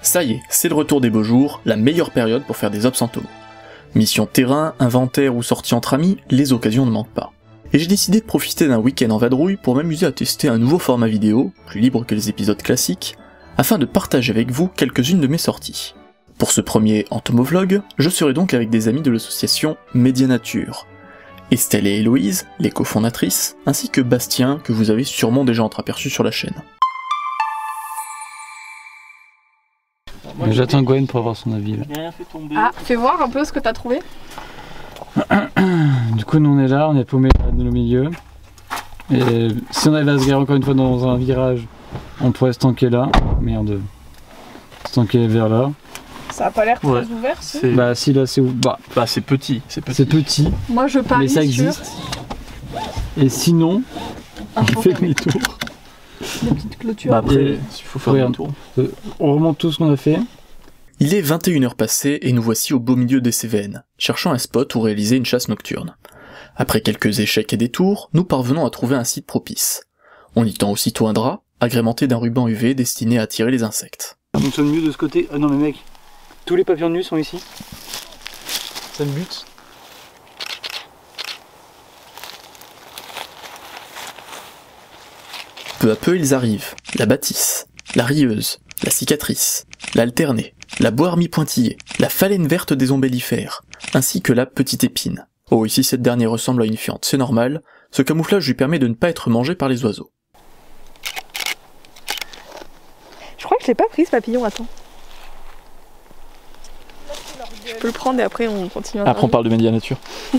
Ça y est, c'est le retour des beaux jours, la meilleure période pour faire des obs en tomo. Mission terrain, inventaire ou sortie entre amis, les occasions ne manquent pas. Et j'ai décidé de profiter d'un week-end en vadrouille pour m'amuser à tester un nouveau format vidéo, plus libre que les épisodes classiques, afin de partager avec vous quelques-unes de mes sorties. Pour ce premier entomovlog, je serai donc avec des amis de l'association Média Nature. Estelle et Héloïse, les cofondatrices, ainsi que Bastien, que vous avez sûrement déjà entreaperçu sur la chaîne. J'attends Gwen pour avoir son avis là. Ah, fais voir un peu ce que t'as trouvé. Du coup nous on est là, on est paumé dans le milieu. Et si on arrive à se garer encore une fois dans un virage, on pourrait se tanker là. Merde. Se tanker vers là. Ça a pas l'air très ouvert, si. Bah si là c'est où bah c'est petit, c'est petit. Moi je parie mais ça existe. Et sinon, on fait demi-tour. Des petites clôtures. Bah après, il faut faire un tour. On remonte tout ce qu'on a fait. Il est 21h passées et nous voici au beau milieu des Cévennes, cherchant un spot où réaliser une chasse nocturne. Après quelques échecs et détours, nous parvenons à trouver un site propice. On y tend aussitôt un drap, agrémenté d'un ruban UV destiné à attirer les insectes. Ça fonctionne mieux de ce côté. Ah non mais mec, tous les papillons de nuit sont ici. Ça me bute. Peu à peu ils arrivent, la bâtisse, la rieuse, la cicatrice, l'alternée, la boire mi-pointillée, la phalène verte des ombellifères, ainsi que la petite épine. Oh, ici cette dernière ressemble à une fiente, c'est normal, ce camouflage lui permet de ne pas être mangé par les oiseaux. Je crois que je l'ai pas pris ce papillon, attends. Je peux le prendre et après on continue. Après on parle de Média Nature.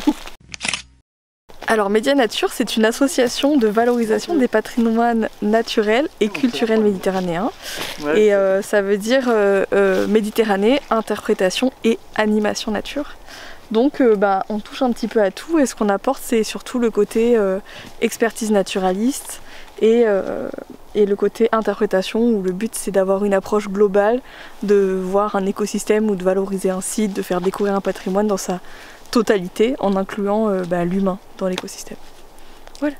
Alors Média Nature, c'est une association de valorisation des patrimoines naturels et culturels méditerranéens. Et ça veut dire Méditerranée, interprétation et animation nature. Donc on touche un petit peu à tout et ce qu'on apporte c'est surtout le côté expertise naturaliste et le côté interprétation où le but c'est d'avoir une approche globale, de voir un écosystème ou de valoriser un site, de faire découvrir un patrimoine dans sa totalité en incluant l'humain dans l'écosystème. Voilà.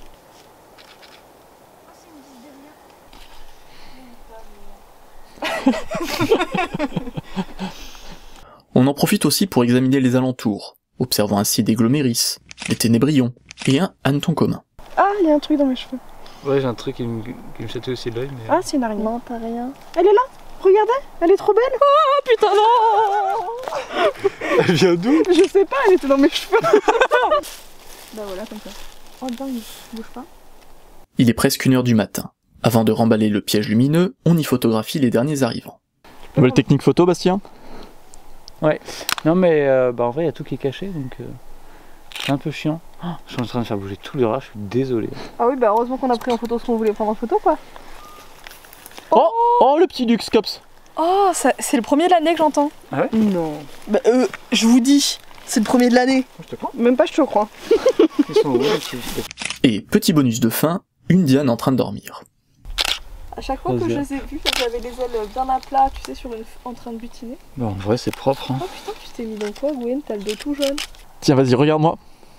On en profite aussi pour examiner les alentours, observant ainsi des gloméris, des ténébrions et un hanneton commun. Ah, il y a un truc dans mes cheveux. Ouais, j'ai un truc qui me chatouille aussi l'œil. Mais... Ah, c'est une araignée. Non, pas rien. Elle est là. Regardez, elle est trop belle. Oh putain non. Elle vient d'où? Je sais pas, elle était dans mes cheveux. Bah voilà, comme ça. Oh non, il bouge pas. Il est presque 1h du matin. Avant de remballer le piège lumineux, on y photographie les derniers arrivants. Nouvelle technique photo, Bastien? Ouais. Non mais en vrai il y a tout qui est caché donc c'est un peu chiant. Oh, je suis en train de faire bouger tout le rat, je suis désolé. Ah oui, bah heureusement qu'on a pris en photo ce qu'on voulait prendre en photo quoi. Oh le petit luxe cops. Oh, c'est le premier de l'année que j'entends. Ah ouais? Non. Bah je vous dis, c'est le premier de l'année. Je te crois. Même pas je te crois. Ils sont où, Et petit bonus de fin, une Diane en train de dormir. À chaque fois que je les ai vus, j'avais les ailes bien à plat, tu sais, en train de butiner. Bon, en vrai c'est propre hein. Oh putain, tu t'es mis dans quoi Gwen? T'as le dos tout jaune. Tiens vas-y, regarde-moi.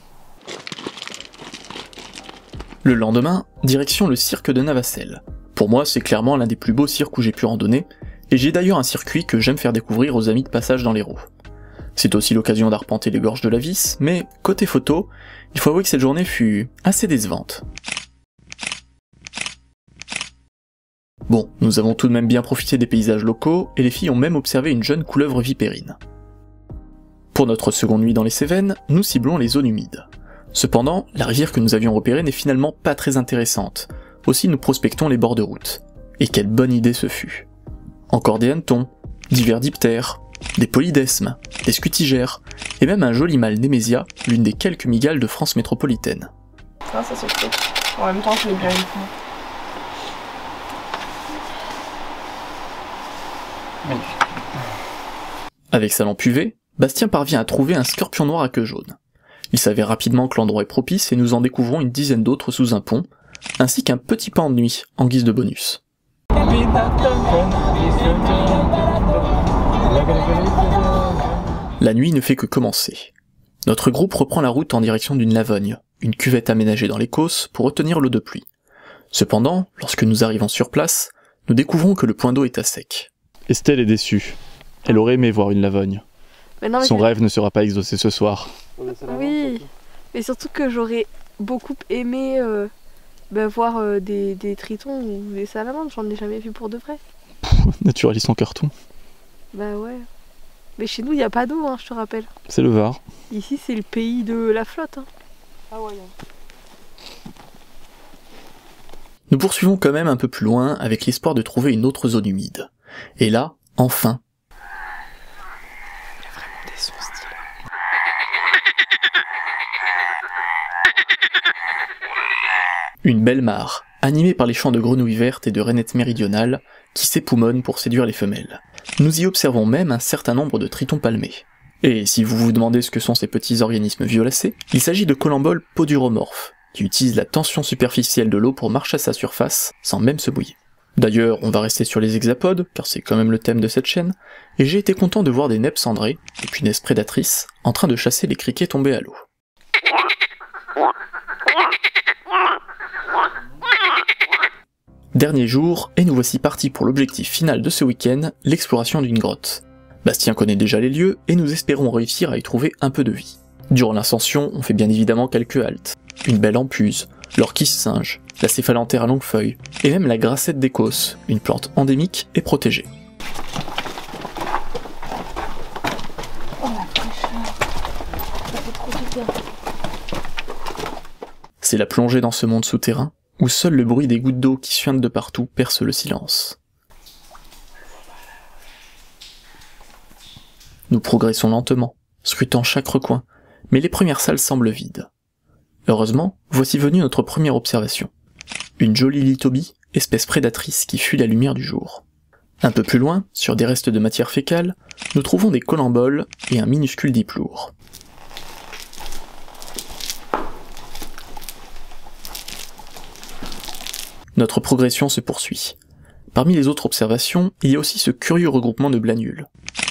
Le lendemain, direction le cirque de Navacelles. Pour moi, c'est clairement l'un des plus beaux cirques où j'ai pu randonner, et j'ai d'ailleurs un circuit que j'aime faire découvrir aux amis de passage dans l'Hérault. C'est aussi l'occasion d'arpenter les gorges de la Vis, mais côté photo, il faut avouer que cette journée fut assez décevante. Bon, nous avons tout de même bien profité des paysages locaux, et les filles ont même observé une jeune couleuvre vipérine. Pour notre seconde nuit dans les Cévennes, nous ciblons les zones humides. Cependant, la rivière que nous avions repérée n'est finalement pas très intéressante, aussi nous prospectons les bords de route. Et quelle bonne idée ce fut. Encore des hannetons, divers diptères, des polydesmes, des scutigères, et même un joli mâle Némésia, l'une des quelques mygales de France métropolitaine. Ah, ça c'est chouette. En même temps, je l'ai bien eu. Avec sa lampe UV, Bastien parvient à trouver un scorpion noir à queue jaune. Il s'avère rapidement que l'endroit est propice et nous en découvrons une dizaine d'autres sous un pont, ainsi qu'un petit pain de nuit en guise de bonus. La nuit ne fait que commencer. Notre groupe reprend la route en direction d'une lavogne, une cuvette aménagée dans les causses pour retenir l'eau de pluie. Cependant, lorsque nous arrivons sur place, nous découvrons que le point d'eau est à sec. Estelle est déçue. Elle aurait aimé voir une lavogne. Mais non, mais son rêve ne sera pas exaucé ce soir. Oui, mais surtout que j'aurais beaucoup aimé voir des tritons ou des salamandres, j'en ai jamais vu pour de vrai. Naturaliste en carton. Bah ouais. Mais chez nous, il n'y a pas d'eau, hein, je te rappelle. C'est le Var. Ici, c'est le pays de la flotte. Hein. Ah ouais. Nous poursuivons quand même un peu plus loin avec l'espoir de trouver une autre zone humide. Et là, enfin... Il y a vraiment des sons stylés. Une belle mare, animée par les chants de grenouilles vertes et de rainettes méridionales, qui s'époumonnent pour séduire les femelles. Nous y observons même un certain nombre de tritons palmés. Et si vous vous demandez ce que sont ces petits organismes violacés, il s'agit de colamboles poduromorphes, qui utilisent la tension superficielle de l'eau pour marcher à sa surface, sans même se mouiller. D'ailleurs, on va rester sur les hexapodes, car c'est quand même le thème de cette chaîne, et j'ai été content de voir des nippes cendrées, des punaises prédatrices, en train de chasser les criquets tombés à l'eau. Dernier jour, et nous voici partis pour l'objectif final de ce week-end, l'exploration d'une grotte. Bastien connaît déjà les lieux, et nous espérons réussir à y trouver un peu de vie. Durant l'ascension, on fait bien évidemment quelques haltes. Une belle ampuse, l'orchis singe, la céphalanthère à longue feuille, et même la grassette d'Écosse, une plante endémique et protégée. C'est la plongée dans ce monde souterrain, où seul le bruit des gouttes d'eau qui suintent de partout perce le silence. Nous progressons lentement, scrutant chaque recoin, mais les premières salles semblent vides. Heureusement, voici venue notre première observation. Une jolie litobie, espèce prédatrice qui fuit la lumière du jour. Un peu plus loin, sur des restes de matière fécale, nous trouvons des colamboles et un minuscule diploure. Notre progression se poursuit. Parmi les autres observations, il y a aussi ce curieux regroupement de blanules.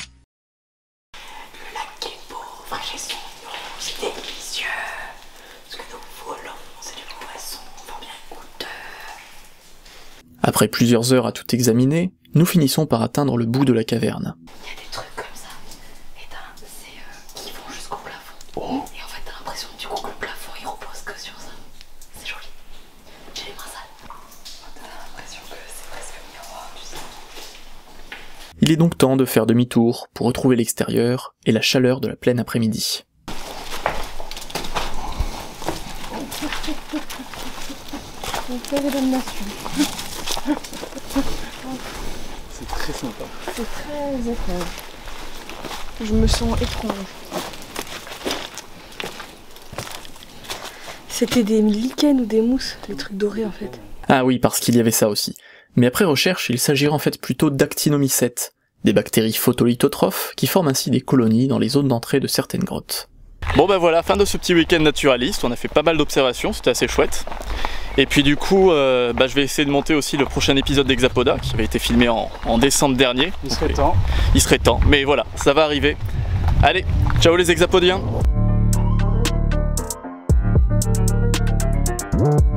Le lac qui est beau, fraîche et sombre, c'est délicieux. Ce que nous volons, c'est du poisson, fort bien goûteux. Après plusieurs heures à tout examiner, nous finissons par atteindre le bout de la caverne. Il y a des trucs comme ça, et c'est qui vont jusqu'au plafond. Oh. Et en fait, t'as l'impression du coup que le plafond il repose que sur ça. C'est joli. J'ai les mains sales. T'as l'impression que c'est presque miroir, tu sais. Il est donc temps de faire demi-tour pour retrouver l'extérieur et la chaleur de la pleine après-midi. C'est très sympa. C'est très étrange. Je me sens étrange. C'était des lichens ou des mousses, les trucs dorés en fait. Ah oui, parce qu'il y avait ça aussi. Mais après recherche, il s'agirait en fait plutôt d'actinomycètes, des bactéries photolithotrophes qui forment ainsi des colonies dans les zones d'entrée de certaines grottes. Bon bah voilà, fin de ce petit week-end naturaliste, on a fait pas mal d'observations, c'était assez chouette. Et puis du coup, je vais essayer de monter aussi le prochain épisode d'Hexapoda, qui avait été filmé en décembre dernier. Il serait temps. Il serait temps, mais voilà, ça va arriver. Allez, ciao les hexapodiens!